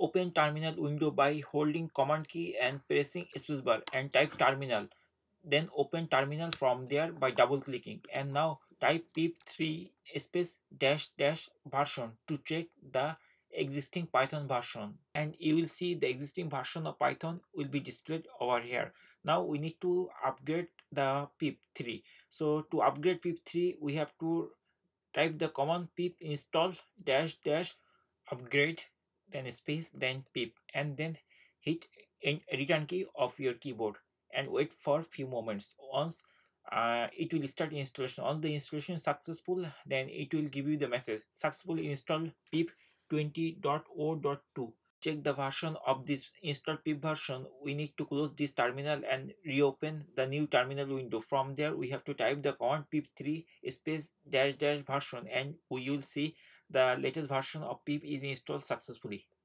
Open terminal window by holding command key and pressing spacebar and type terminal. Then open terminal from there by double clicking, and now type pip3 space dash dash version to check the existing Python version, and you will see the existing version of Python will be displayed over here. Now we need to upgrade the pip3. So to upgrade pip3 we have to type the command pip install dash dash upgrade, then space, then pip, and then hit return key of your keyboard and wait for few moments. Once it will start installation. Once the installation is successful, then it will give you the message successfully install pip 20.0.2. Check the version of this installed pip version. We need to close this terminal and reopen the new terminal window. From there we have to type the command pip3 space dash dash version, and we will see the latest version of pip is installed successfully.